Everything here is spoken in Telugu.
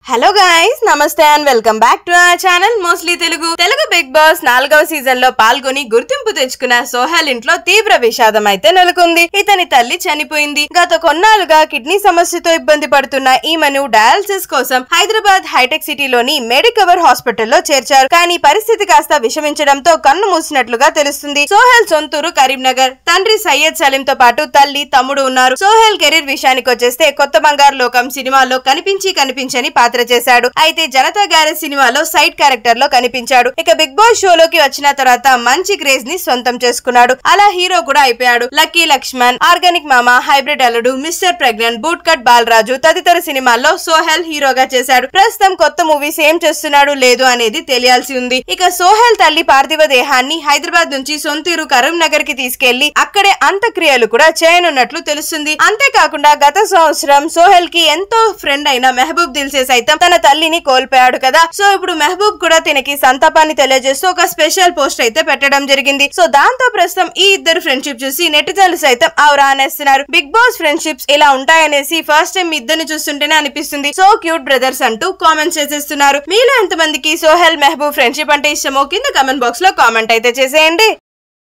హలో గైస్, నమస్తే and welcome back to our channel mostly Telugu Bigg Boss 4వ సీజన్ లో పాల్గొని గుర్తింపు తెచ్చుకున్న సోహెల్ ఇంట్లో తీవ్ర విషాదం అయితే నెలకొంది. ఇతని తల్లి చనిపోయింది. గత కొన్నాళ్ళుగా కిడ్నీ సమస్యతో ఇబ్బంది పడుతున్న ఈమెను డయాలసిస్ కోసం హైదరాబాద్ హైటెక్ సిటీలోని మెడికవర్ హాస్పిటల్లో చేర్చారు. కానీ పరిస్థితి కాస్త విషమించడంతో కన్ను మూసినట్లుగా తెలుస్తుంది. సోహెల్ సొంతూరు కరీంనగర్. తండ్రి సయ్యద్ సలీం తో పాటు తల్లి, తమ్ముడు ఉన్నారు. సోహెల్ కెరీర్ విషయానికి వచ్చేస్తే కొత్త బంగారు లోకం సినిమాలో కనిపించని పాత్ర చేశాడు. అయితే జనతా గ్యారేజ్ సినిమాలో సైడ్ క్యారెక్టర్ లో కనిపించాడు. ఇక బిగ్ బాస్ షోలోకి వచ్చిన తర్వాత మంచి క్రేజ్ ని సొంతం చేసుకున్నాడు. అలా హీరో కూడా అయిపోయాడు. Lucky Lakshman, organic Mama, hybrid Alludu, mister pregnant, boot cut Balaraju తదితర సినిమాల్లో సోహెల్ హీరోగా చేశాడు. ప్రస్తుతం కొత్త మూవీస్ ఏం చేస్తున్నాడు లేదు అనేది తెలియాల్సి ఉంది. ఇక సోహెల్ తల్లి పార్థివ దేహాన్ని హైదరాబాద్ నుంచి సొంతూరు కరీంనగర్ కి తీసుకెళ్లి అక్కడే అంత్యక్రియలు కూడా చేయనున్నట్లు తెలుస్తుంది. అంతేకాకుండా గత సంవత్సరం సోహెల్ కి ఎంతో ఫ్రెండ్ అయిన మెహబూబ్ దిల్సే సైతం తన తల్లిని కోల్పోయాడు కదా. సో ఇప్పుడు మెహబూబ్ కూడా తనకి సంతాపాన్ని తెలియజేస్తూ ఒక స్పెషల్ పోస్ట్ అయితే పెట్టడం జరిగింది. సో దాంతో ప్రస్తుతం ఈ ఇద్దరు ఫ్రెండ్షిప్ చూసి నెటిజన్లు సైతం ఆనేస్తున్నారు. బిగ్ బాస్ ఫ్రెండ్షిప్స్ ఇలా ఉంటాయనేసి ఫస్ట్ టైం ఇద్దరిని చూస్తుంటేనే అనిపిస్తుంది. సో క్యూట్ బ్రదర్స్ అంటూ కామెంట్స్ చేసేస్తున్నారు. మీలో ఎంతమందికి సోహెల్ మెహబూబ్ ఫ్రెండ్షిప్ అంటే ఇష్టమో కింద కామెంట్ బాక్స్ లో కామెంట్ అయితే చేసేయండి.